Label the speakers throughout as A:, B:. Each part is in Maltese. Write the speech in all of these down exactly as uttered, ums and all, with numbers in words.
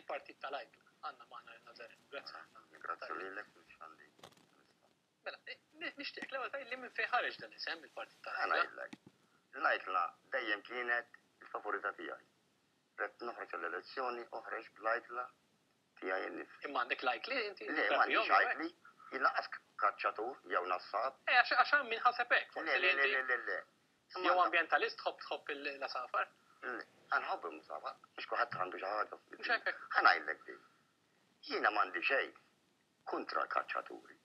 A: il-partit tal-Ajdu. Għandna magħna Nazaret. Grazzi.
B: Grazzi lilek biex għandi.
A: Mela, nixtieq l-ewwel tgħid li minn fejn ħareġ dan isem il-partit tal-Ajdu.
B: Ngħidlek. Ngħidla dejjem kienet il-favorità tiegħi. Red noħroġ l-elezzjoni oħreġ bl-għajtla tiegħi nnifsi.
A: Imma għandek lajkli inti?
B: Le, m'għandix għajtli, jinaqas kaċċatur jew nassab.
A: Eh, għax min ħaseb hekk.
B: Le, le, le, le, le.
A: Jew ambjentalist tħobb tħobb il-safar?
B: Le, nħobb il-musafar, mhux kulħadd għandu xi ħaġa.
A: Mhux hekk.
B: Ħanajlek di. Jiena m'għandi xejn kontra l-kaċċaturi.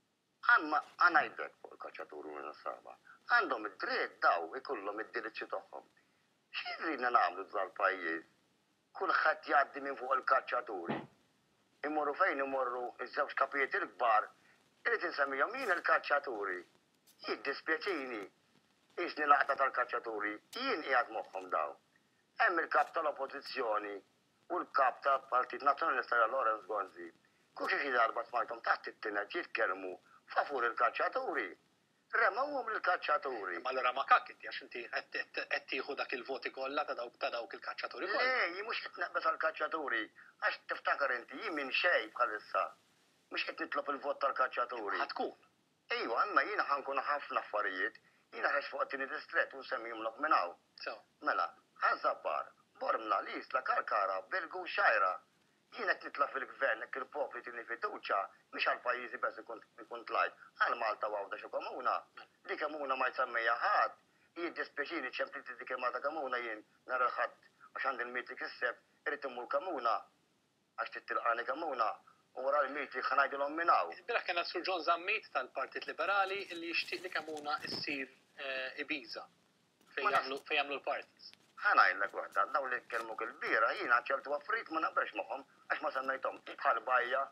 B: Għamma għanajdlek fuq il-kaċċaturi u nassaba. Għandhom id-dritt daw ikollhom id-diritti tagħhom. Xirrina nagħmlu dal-pajjiż? Kulħadd jgħaddi minn fuq il-kaċċaturi. Imorru fejn imorru iż-żewġ kapijiet il-kbar, irid insemmihom jien il-kaċċaturi. Jiddispjaċini, isni laqta tal-kaċċaturi, jien qiegħed moħħhom daw. Hemm il-kap tal-Oppożizzjoni u l-kap tal-Partit Nazzjonalista Lawrence Gonzi. Kull xi darba smajthom taħt it-tinet jitkellmu favur il-kaċċaturi. Remawhom lill-kaċċaturi.
A: Ma allura ma kakkinti għax inti qed tieħu dak il-voti kollha ta' dawk ta' dawk il-kaċċaturi kollha.
B: Le, jien mhux qed neqbes għall-kaċċaturi, għax tiftakar inti jien minn xejn bħalissa. Mhux qed nitlob il-vot tal-kaċċaturi.
A: Ħatkun.
B: Ejwa, imma jiena ħankun ħafna affarijiet, jiena ħex fuq it-tieni distret u nsemmihom lok minn hawn. Mela, ħażabbar, Bormla, Lisla, Karkara, Bilgu, Xajra. Jiena qed nitla' fil-gvern hekk il-popli tieni fiduċja mhix għall-pajjiżi bes ikun tlajt, għal Malta u għawda xi komuna. Dik komuna ma jsemmejja ħadd, jiddispjaċini ċempliti dik il-Malta komuna jien nara l-ħadd għax għandi l-miet li kisseb irid immur komuna għax tittilqani komuna u wara l-miet li ħanajdilhom minn hawn.
A: Biraħ kien Sur John Zammit tal-Partit Liberali li jixtieq li komuna issir Ibiza fejn jagħmlu l-parties.
B: Ħanajlek waħda, daw li tkellmu kil-bira, jiena ċertu affarijiet ma naqbelx magħhom għax ma semmejthom bħal bajja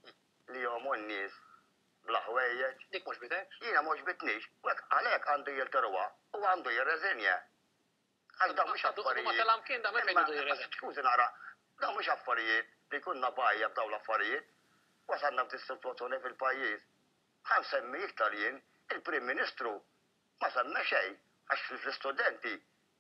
B: li hom n-nies bla ħwejjeġ.
A: Dik mhux bitek?
B: Jiena mhux bitnix, u hekk għalhekk għandu jilterwa u għandu jirreżenja. Għax dawn mhux affarijiet.
A: Ma telam kien da fejn għandu jirreżenja.
B: Skużi nara, dawn mhux affarijiet li kunna bajja b'dawn l-affarijiet. Wasalna f'tis-sitwazzjoni fil-pajjiż. Ħan semmi iktar jien il-Prim Ministru ma semma xejn għax fl-istudenti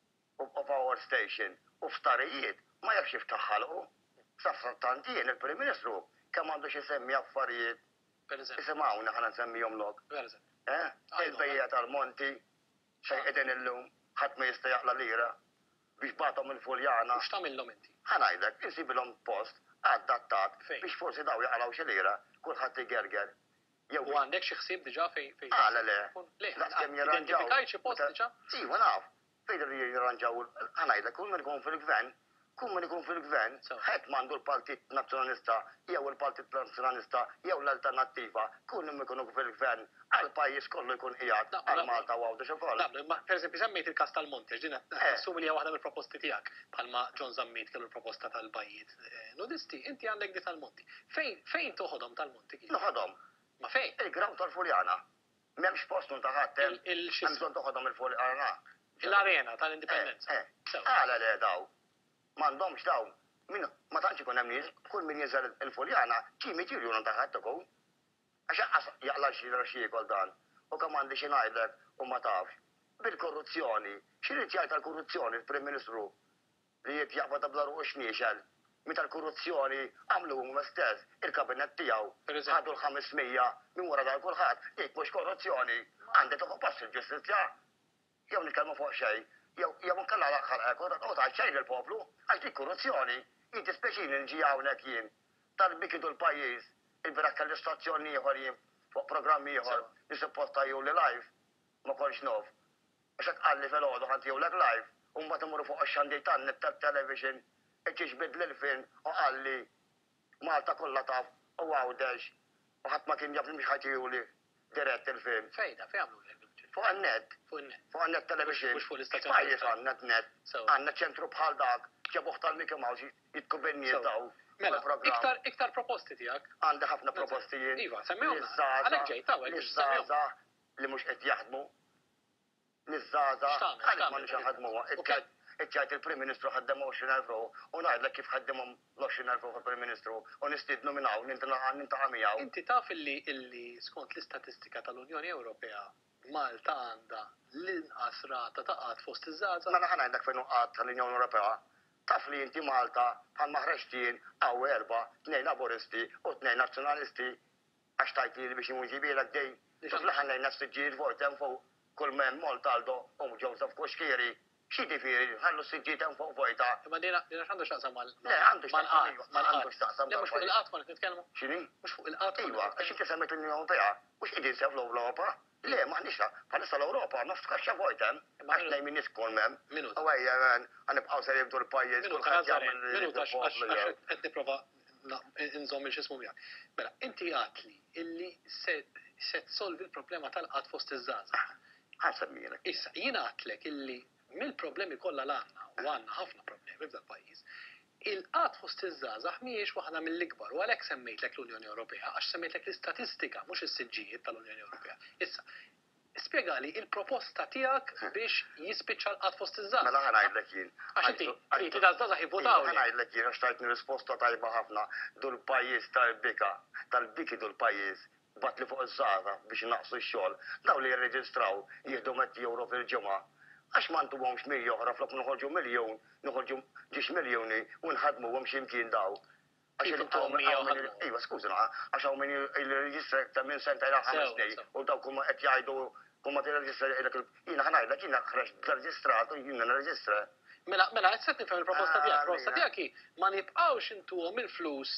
B: of our station u f'starijiet ma jafx jiftaħ ħalqu. Safrattant jien il-Prim Ministru kemm għandu xi semmi affarijiet. Isimgħuna ħana nsemmihom lok. Eh? Il-bejja tal-Monti xejn qegħdin illum ħadd ma jista' jaqla lira biex bagħthom il-Fuljana.
A: Mhux tagħmilhom inti?
B: Ħanajdlek insibilhom post adattat biex forsi daw jaqalaw xi lira kulħadd igerger.
A: U għandek xi ħsieb diġà fejn fejn.
B: Ah, le le.
A: Le, identifikajt xi post diġà?
B: Iva naf. Fejn jirranġaw, ħanajdlek, kull min ikun fil-gvern, kull min ikun fil-gvern, ħedt m'għandu l-Partit Nazzjonalista, jew il-Partit Nazzjonalista, jew l-Alternattiva, kull min ikun fil-gvern, għall-pajjiż kollu jkun qiegħed għal Malta u għawda xogħol.
A: Ma pereżempju semmejt il-każ tal-Monti, din assumi li hija waħda mill-proposti tiegħek bħalma John Zammit kellu l-proposta tal-bajjiet nudisti, inti għandek di tal-Monti. Fejn fejn toħodhom tal-Monti?
B: Noħodhom.
A: Ma fejn?
B: Il-graw tal-Fuljana. M'hemmx post ta' ħadd hemm bżonn toħodhom il-Fuljana.
A: L-arena tal-indipendenza.
B: Għala le daw. M'għandhomx daw. Min ma tantx ikun hemm nies, kull min jeżel il-Fuljana ċi miġilu non taħat ukoll. Għax jaqla xi raxxie kol dan. U kemm għandi xi ngħidlek u ma tafx. Bil-korruzzjoni, x'irid jgħid tal-korruzzjoni il-Prim Ministru li jiet jaqbad bla ruq xniexel. Meta l-korruzzjoni għamlu huma stess il-kabinet tiegħu. Ħadu l-ħames mija minn wara dal kulħadd, jekk mhux korruzzjoni għandek toħu pass il-ġustizzja. Jew nitkellmu fuq xejn, jew jew nkella ħalqek u ta' xejn il-poplu, għax dik korruzzjoni, inti speċini nġi hawnhekk jien tal-bikidu l-pajjiż, il-biraħ kelli stazzjoni ieħor jien fuq programm ieħor li supposta jew li live ma kontx nof. Għax hekk qalli filgħodu ħadd jewlek live u mbagħad imorru fuq ix-xandir tan-net tat-television qed jiġbed lil-film u qalli Malta kollha taf u għawdex u ħadd ma kien jaf li mhux ħadd jgħuli dirett il-film.
A: Fejda, fejn għamlu
B: Fuq għannet. Fuq għannet television.
A: Mux fuq l-istazzjoni.
B: Pajis għannet net. Għannet ċentru bħal dak. ġabuħ tal-Mickey Mouse jitkubenni jitaw.
A: Mela, iktar proposti tijak?
B: Għandi ħafna proposti jien.
A: Iva, semmijom. Għalek ġej, taw, għalek
B: Nizzaza li mux qed jaħdmu. Nizzaza, għalek ma nix jaħdmu. Iċċajt il-Prim Ministru ħaddem għoxrin elf u ngħidlek kif ħaddemhom l-għoxrin elf il-Prim Ministru u nistidnu minn hawn nintaqa' miegħu.
A: Inti taf illi skont l-istatistika tal-Unjoni Ewropea Malta għandha l-inqas rata ta' qatt fost iż-żgħażagħ.
B: Mela ħa ngħidlek fejn qatt tal-Unjoni Ewropea taf li inti Malta bħal maħreġtin għaw erba, tnejn laboristi u tnejn nazzjonalisti għax tajti li biex imuġibilek dej. Fl-ħan lejn s-sġid vojtem fuq kull men Montaldo u Joseph Koxkieri. Xi tifiri, ħallu s-sġid hemm fuq vojta.
A: Ma dina dina x'għandu x'aqsam mal
B: Le, għandu x'taqsam għandu x'taqsam.
A: Le mhux fuq il-qatt ma nitkellmu.
B: X'inhi?
A: Mhux fuq il-qatt.
B: Iva, għax inti semmet l-Unjoni Ewropea, mhux qegħdin sew l-Ewropa. Le, maħniex bħalissa l-Ewropa nofs kaxxa vojtem, għax nejn min niskol mem.
A: Minut.
B: Għawajja, għanibqaw ser jibdu l-pajjiż.
A: Minut, minut, għax qed nipprova nżomm il-xismu miegħek. Mela, inti għatli illi se tsolvi l-problema tal-qatt fost iż-żgħażagħ.
B: Ħansemmilek.
A: Issa, jien għatlek illi mill-problemi kollha l-għandna, u għandna ħafna problemi f'dan pajjiż, il-qatt fost iż-żgħażagħ mhijiex waħda mill-ikbar u għalhekk semmejtlek l-Unjoni Ewropea għax semmejtlek l-istatistika mhux is-siġġijiet tal-Unjoni Ewropea. Issa, spjegali il-proposta tiegħek biex jispiċċa l-qatt fost iż-żgħażagħ.
B: Mela ħanajdlek jien.
A: Għax inti trid li żgħażagħ jivvotaw.
B: Ħanajdlek jien għax tajtni risposta tajba ħafna dul pajjiż tal-bika, tal-biki dul pajjiż bat li fuq iż-żgħażagħ biex naqsu x-xogħol. Daw li jirreġistraw jieħdu metti euro fil-ġimgħa. Għax ma ntuhomx milja oħra flok noħorġu miljon, noħorġu ġiex miljoni u nħadmuhom x'imkien daw. Għax il-tom iva skużna, għax hawn min il-reġistra ta' minn senta ila ħames snin u daw kumma qed jgħidu kumma tirreġistra jiena ħanajdlek jiena ħreġ reġistrat u jiena nirreġistra.
A: Mela, mela, qed nifhem il-proposta tiegħek, proposta tiegħek ma nibqgħux intuhom il-flus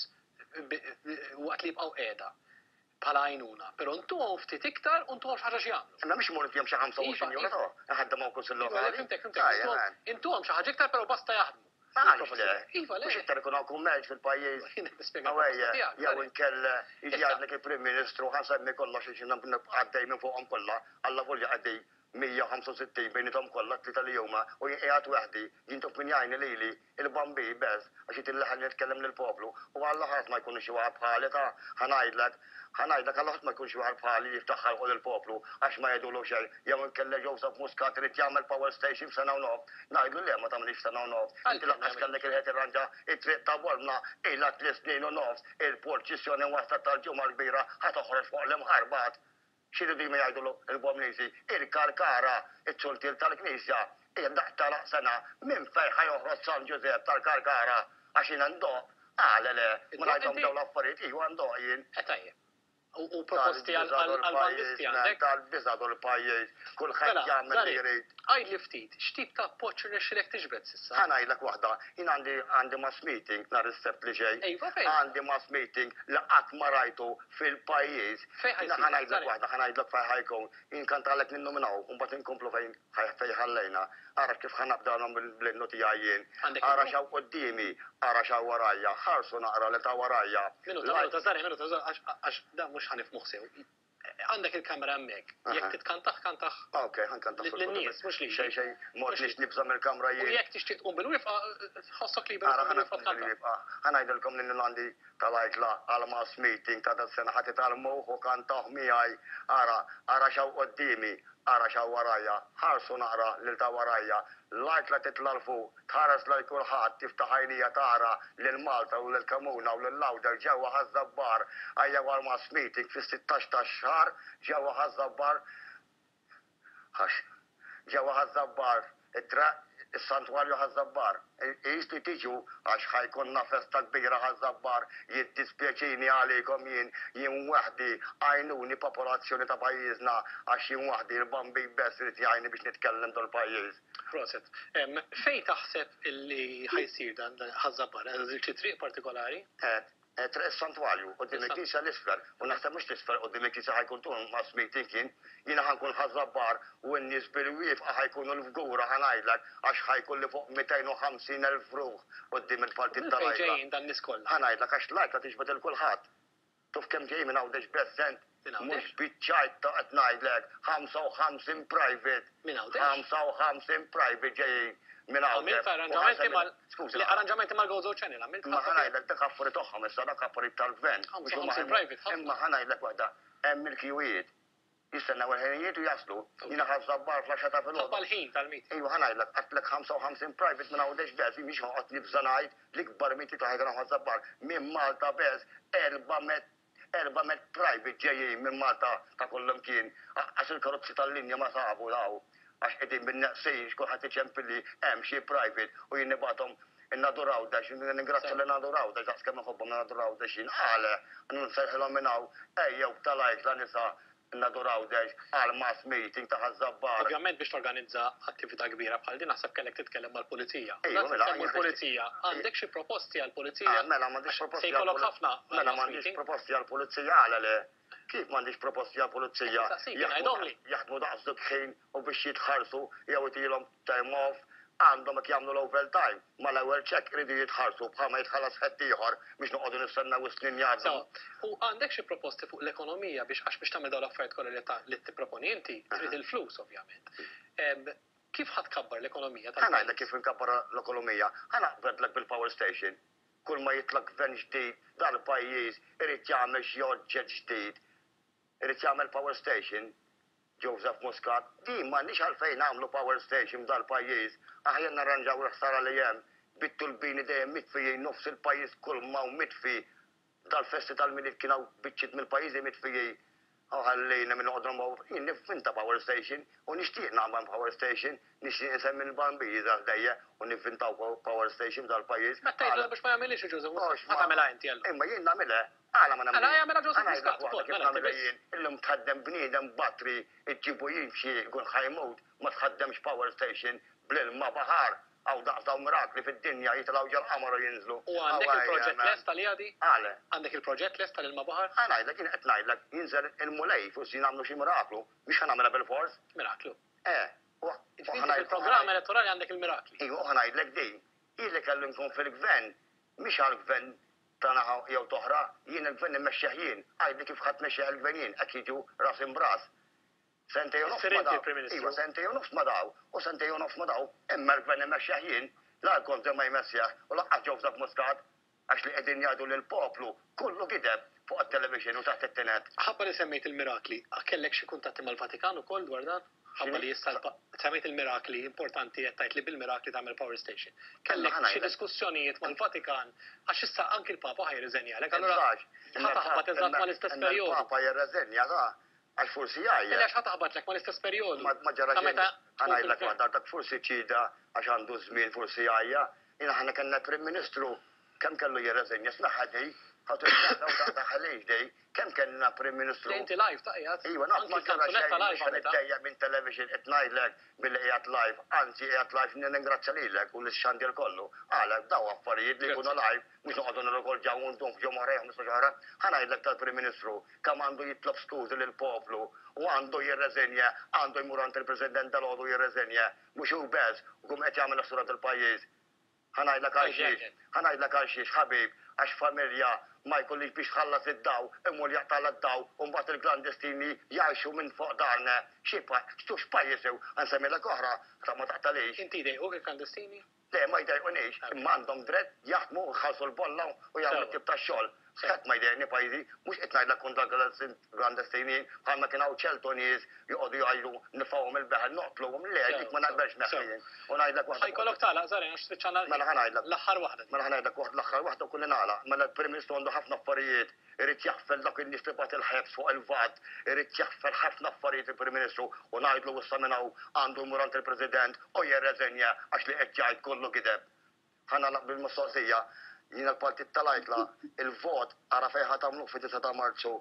A: waqt li jibqgħu qiegħda bħala għajnuna, però ntuhom ftit iktar u ntuhom xi ħaġa x'jagħmlu.
B: Imma mhix imur intihom xi ħamsa u għoxrin euro to, ħadda ma' kunsill lokali.
A: Fimtek, fimtek. Intuhom xi ħaġa iktar però basta jaħdmu.
B: Ma għaliex le.
A: Iva le.
B: Mhux iktar ikun hawn kummerċ fil-pajjiż. Għawejja, jew inkell jiġi għadlek il-Prim Ministru ħasemmi kollha xi xi għaddej minn fuqhom kollha, alla volja għaddej mija ħamsa u sittin bejnietom kollha tlieta li huma u qiegħed waħdi jintok min jgħinni lili il-bambi bes għax jitilleħħel nitkellem lill-poplu u alla ħadd ma jkun xi waħed bħali ta' ħanajdlek ħanajdlek alla ħadd ma jkun xi waħed bħali jiftaħħal qol il-poplu għax ma jgħidulu xejn jew inkella Joseph Muscat irid jagħmel power station f'sena u nof. Ngħidlu le ma tagħmilx sena u nof. Inti laqqas kellek il-ħed irranġa it-triq ta' Bolna ilha tliet snin u nofs il-porċissjoni waslet tal-ġimgħa l-kbira ħadd toħroġ fuq l-imħarbat. Xiri di ma jgħidulu il-Bomnisi, il-Karkara, il-ċultir tal-Knisja, il-daqta laqsana, minn fejħa joħroġ San Giuseppe tal-Karkara, għaxin għandoq, għale le, ma najdom daw l-affarijiet, iħu għandoq jien.
A: Etajje. U proposti għal-bandisti għandek?
B: Tal-bizadu l-pajjiż, kull ħed jagħmel li jrid.
A: Għajd li ftit, x'tip ta' appoġġ irnexxilek tiġbed s'issa?
B: Ħanajdlek waħda, jien għandi għandi mass meeting nhar is-sebt li ġej.
A: Ejwa fejn?
B: Għandi mass meeting li qatt ma rajtu fil-pajjiż.
A: Fejn ħajsir?
B: Ħanajdlek waħda, ħanajdlek fejn ħajkun. Jien kantalek ninnominaw, u mbagħad inkomplu fejn fejn ħallejna. Ara kif ħanabdawhom bil-noti jien. Ara xaw qoddimi, ara xaw warajja, ħarsu naqra li ta' warajja.
A: Minuta, minuta, żari, minuta, għax da mhux ħanifmuh sew. Għandek il-kamera hemmhekk. Jekk titkantaħ, kantaħ.
B: Okej, ħankantaħ.
A: Lin-nies, mhux li.
B: Xejn xejn, mod nix nibżam il-kamra jien.
A: U jekk tixtieq tqum bil-wifqa, ħossok li bil-wifqa
B: bil-wifqa. Ħanajdilkom li nilandi tal-għajtla għal-mass meeting ta' tas-sena ħadd italmu u kantaħ miegħi. Ara, ara xaw qoddimi. Ara xaw warajja, ħarsu naqra lil ta' warajja, l-għajtla titla l-fuq, tħares laj kulħadd tiftaħ għajnija tara lil Malta u lil Kamuna u lil Lawder ġewwa ħażabbar għajja għal mass meeting fis-sittax tax-xahar ġewwa ħażabbar ħax ġewwa ħażabbar is-santwarju ħażabbar. Jistu tiġu għax ħajkonna festa kbira ħażabbar jiddispjaċini għalikom jien jien waħdi għajnuni popolazzjoni ta' pajjiżna għax jien waħdi l-bambi bess irid jgħajni biex nitkellem dal-pajjiż.
A: Proset. Fejn taħseb illi ħajsir dan ħażabbar? Xi triq partikolari?
B: Triq is-santwarju qudiem il-Knisja l-isfer u naħseb mhux tisfer qudiem il-Knisja ħajkun tul mass meeting kien jiena ħankun ħażabbar u n-nies bil-wifqa ħajkunu l-fgura ħanajdlek għax ħajkun li fuq mejtejn u ħamsin elf ruħ qudiem il-partit tal-għajla.
A: Ġejjin dan nies kollha.
B: Ħanajdlek għax l-għajla tiġbed il-kulħadd. Tuf kemm ġej minn hawndex bezzent. Mhux biċċajt ta' qed ngħidlek ħamsa u ħamsin private.
A: Minn hawndex?
B: ħamsa u ħamsin private ġejjin. Minn hawndex.
A: Arranġamenti mal arranġamenti mal-Gozo Channel għamilt.
B: Ma ħanajdlek dak affari tagħhom issa dak affari tal-gvern. Imma ħanajdlek waħda hemm il-kiwiet. Jistenna għal-ħinijiet u jaslu, jina ħazzabbar flasġa ta' fil-ħodu.
A: Ħabba-l-ħin tal-mit.
B: Ejju, ħanajdlek, għatlek ħamsa u ħamsin private minn għawdex bez, miex għat nibżanajt, l-ikbar miti ta' ħagħna ħazzabbar, minn Malta bez, erba met private ġejjin minn Malta ta' kollum kien, għax il-karozzi tal-linja ma sabu daw, għax edin bin-naqsejn, xkuħat iċempilli, hemm xie private, u jinnibatom il-Nadu Rawdex, ningrazzja l-Nadu Rawdex, daqs kemm nħobbhom Nadu Rawdex jien qale, nsejħilhom minn hawn, ejjew tal-għajt la nisa Nadu Rawdex għal mass meeting ta' ħażabbar.
A: Ovvjament biex torganizza attività kbira bħal din naħseb kellek titkellem mal-pulizija.
B: Ejju, mela,
A: l-pulizija. Għandek xi proposti għall-pulizija?
B: Mela m'għandix proposti.
A: Se jkollok ħafna.
B: Mela m'għandix proposti għall-pulizija għala le. Kif m'għandix proposti għall-pulizija? Jaħdmu daqsdu ħin u biex jitħarsu jew itilhom time off għandhom qed jagħmlu l-overtime. Ma l-ewwel check iridu jitħarsu bħalma jitħallas ħedd ieħor biex noqogħdu nistennew is-snin jgħaddu.
A: U għandek xi proposti fuq l-ekonomija biex għax biex tagħmel dawn l-affarijiet kollha li tipproponi inti, trid il-flus ovvjament. Kif ħatkabbar l-ekonomija?
B: Ħa ngħidlek kif inkabbar l-ekonomija. Ħa naqbedlek bil-power station. Kull ma jitlaq gvern ġdid dan il-pajjiż irid jagħmel xi oġġett ġdid. Irid jagħmel power station. Joseph Muscat, di m'għandniex għalfejn nagħmlu power station dal pajjiż, aħjar narranġaw l-ħsara li hemm, bittu l-bini dejjem mitfijin nofs il-pajjiż kull ma mitfi dal-festi tal-miliet kienu biċċit mill-pajjiżi mitfijin. Ħallejna minn qodrom jien niffinta power station u nixtieq nagħmel power station, nixtieq insemmi l-bambijiet għaddejja u niffintaw power station dal-pajjiż.
A: Ma tgħidlu biex ma jagħmilx Joseph Muscat. Ma tagħmilha inti allura.
B: Imma jien nagħmilha. Għala ma
A: Għala jagħmilha Joseph Muscat.
B: Għala jien illum tħaddem bniedem batri iġġibu jimxi jkun ħajmut ma tħaddemx power station bl-ilma baħar. Għaw daqsaw mirakli fid-dinja jitlaw ġal-qamar u jinżlu.
A: U għandek il-proġett lesta li għadi?
B: Għale.
A: Għandek il-proġett lesta l-ilma baħar?
B: Għanajdlek, jien qed ngħidlek, jinżel il-mulej forsi nagħmlu xi miraklu, biex ħanamela bil-fors.
A: Miraklu.
B: Eh.
A: Il-programm elettorali għandek il-mirakli.
B: Igu, ħanajdlek din. Jien li kellu nkun fil-gvern, mhix għall-gvern tagħna jew toħra, jien il-gvern immexxeħ jien, għajdli kif ħadd mexxeħ il-gvern jien, qed jiġu ras imbras. Sentej u nofs ma daw. Iwa, sentej u nofs ma daw. U sentej u nofs ma daw. Imma l-gvern immexxeħ jien, la l-konti ma jmessjaħ. U laqqas Joseph Muscat, għax li qegħdin jgħidu lill-poplu, kullu gideb fuq it-television u taħt it-tinet.
A: Ħabba li semmejt il-mirakli, kellek xi kuntatti mal-Vatikan ukoll dwar dan? Ħabba li jista' semmejt il-mirakli, importanti qed tgħid li bil-mirakli tagħmel power station. Kellek xi diskussjonijiet mal-Vatikan għax issa anke il-Papa ħajreżenjalek. Allura ħataħbad eżatt mal-istess perjodu.
B: Il-Papa jirreżenja ta' għax forsi għajja.
A: Għax ħataħbad lek mal-istess perjodu.
B: Ma ġara ġejja. Għanajdlek għadda dak forsi ċida għax għandu żmien forsi għajja. Jina ħana kellna Prim Ministru kemm kellu jirreżenja snaħħadej ħatu taħħalix dej kemm kellna Prim Ministru.
A: Inti live taqjat.
B: Iwa naf ma ġara xejn id-dejja minn television qed ngħidlek billi qiegħed live, anzi qiegħed live ningrazzja lilek u l-xandir kollu. Għalek daw affarijiet li jkunu live mhux noqogħdu nirrigordjaw u ndum ġew marejhom nisma' ġara. Ħanajdlek tal-Prim Ministru kemm għandu jitlob skużi lill-poplu u għandu jirreżenja, għandu jmur għand il-President dal-għodu jirreżenja, mhux hu bez u kum qed jagħmel l-sura tal-pajjiż. Ħanajdlek għal xiex, ħanajdlek għal xiex, ħabib, għax familja ma jkollix biex ħallas id-daw, imur jaqtala d-daw, u mbagħad il-klandestini jgħixu minn fuq darna. Xipa, xtux pajjisew, għansemmilek oħra, ta' ma taqtalix.
A: Inti jdejquk il-klandestini?
B: Le, ma jdejqunix, imma għandhom dritt jaħdmu ħalsu l-bolla u jagħmlu tip ta' xogħol. Sħat ma jdejni pajjiżi, mhux qed ngħidlek kun dak klandestini, bħalma kien hawn ċeltoniż joqogħdu jgħidu nifawhom il-beħel noqtluhom le, dik ma naqbalx meħħin. U ngħidlek waħda.
A: Ħajkollok tagħlaq żarin għax tfittxana
B: Mela ħanajdlek.
A: L-aħħar waħda.
B: Mela ħanajdlek waħda l-aħħar waħda kulli nagħlaq. Mela l-Prim Ministru għandu ħafna affarijiet, irid jaħfel dak in-nies li bat il-ħebs fuq il-vat, irid jaħfel ħafna affarijiet il-Prim Ministru u ngħidlu issa minn hawn għandu jmur għand il-President u jirreżenja għax li qed jgħid kollu gideb. Ħanalaq bil-mistoqsija. Jien il-partit tal-Ajkla, il-vot għara fejħa tamlu fi tisa ta' Marzu,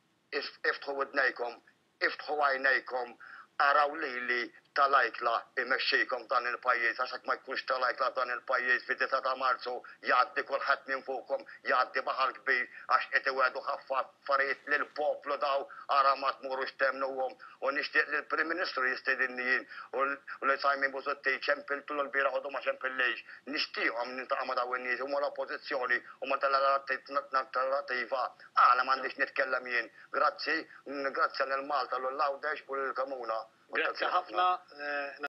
B: iftħu id-nejkom, iftħu għajnejkom, għaraw li li tal-Ajkla imexxikom dan il-pajjiż, għaxak ma jkunx tal-Ajkla dan il-pajjiż fi tisa ta' Marzu, jgħaddi kulħadd minn fuqkom, jgħaddi baħal kbir, għax qed iwedu ħafna affarijiet lill-poplu daw, għara ma tmurux temnuhom, u nixtieq li l-Prim Ministru jistedinni jien, u li Simon Busutti ċempiltu l-bira għodu ma ċempillejx, nixtieqhom nintaqa' ma daw in-nies, huma l-oppożizzjoni, huma tal-alternativa, għala m'għandix nitkellem jien. Grazzi, grazzi għal Malta, l-Lawdex u l-Kamuna.
A: Grazzi ħafna.